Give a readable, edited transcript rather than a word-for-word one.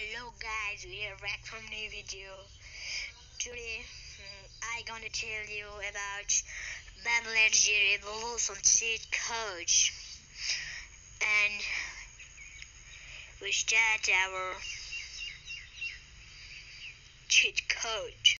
Hello guys, we are back from new video. Today I gonna tell you about Bangladesh Revolution cheat code, and we start our cheat code.